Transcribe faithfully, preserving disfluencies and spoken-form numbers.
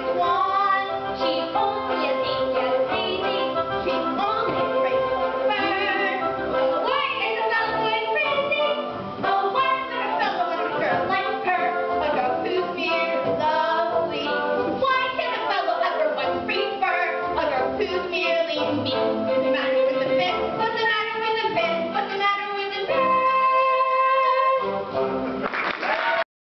swan. She only a dainty as daisy. She's only afraid of the bird. Oh, why is a fellow going crazy? Oh, why would a fellow want a girl like her? A girl who's mere lovely. Why can a fellow ever want free fur? A girl who's merely mean.